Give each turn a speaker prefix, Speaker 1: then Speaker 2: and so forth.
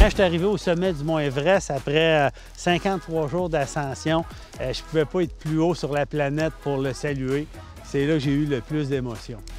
Speaker 1: Quand je suis arrivé au sommet du mont Everest, après 53 jours d'ascension, je ne pouvais pas être plus haut sur la planète pour le saluer. C'est là que j'ai eu le plus d'émotions.